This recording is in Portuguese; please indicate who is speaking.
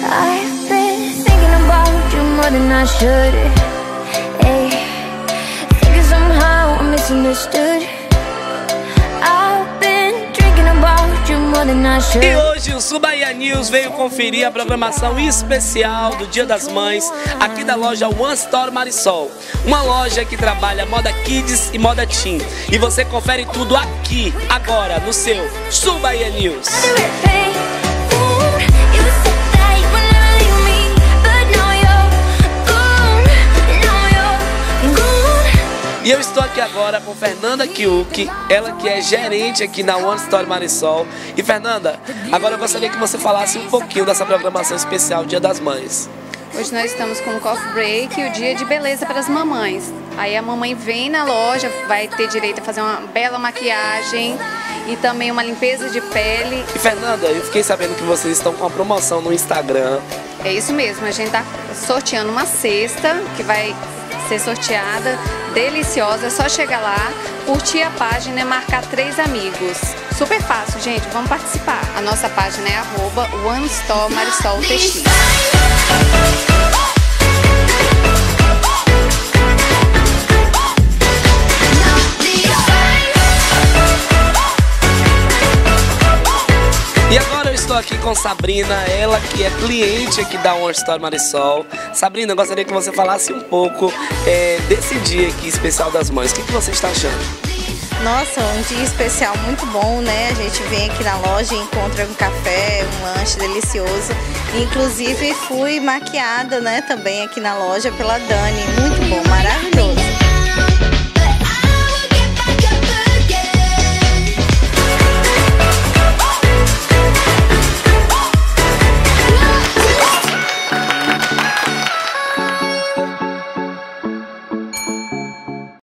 Speaker 1: I've been thinking about you more than I should. Hey, thinking somehow I'm misunderstood. I've been drinking about you more than I should.
Speaker 2: E hoje o Subahia News veio conferir a programação especial do Dia das Mães aqui da loja One Store Marisol. Uma loja que trabalha moda kids e moda teen. E você confere tudo aqui, agora, no seu Subahia News. E eu estou aqui agora com Fernanda Kiuk, ela que é gerente aqui na One Store Marisol. E Fernanda, agora eu gostaria que você falasse um pouquinho dessa programação especial Dia das Mães.
Speaker 3: Hoje nós estamos com o Coffee Break, o dia de beleza para as mamães. Aí a mamãe vem na loja, vai ter direito a fazer uma bela maquiagem e também uma limpeza de pele.
Speaker 2: E Fernanda, eu fiquei sabendo que vocês estão com uma promoção no Instagram.
Speaker 3: É isso mesmo, a gente está sorteando uma cesta que vai ser sorteada, deliciosa, é só chegar lá, curtir a página e marcar 3 amigos. Super fácil, gente, vamos participar. A nossa página é @OneStoreMarisolTX.
Speaker 2: E agora eu estou aqui com Sabrina, ela que é cliente aqui da One Store Marisol. Sabrina, eu gostaria que você falasse um pouco desse dia aqui especial das mães. O que você está achando?
Speaker 4: Nossa, um dia especial muito bom, né? A gente vem aqui na loja e encontra um café, um lanche delicioso. Inclusive fui maquiada, né, também aqui na loja pela Dani. Muito bom, maravilhoso.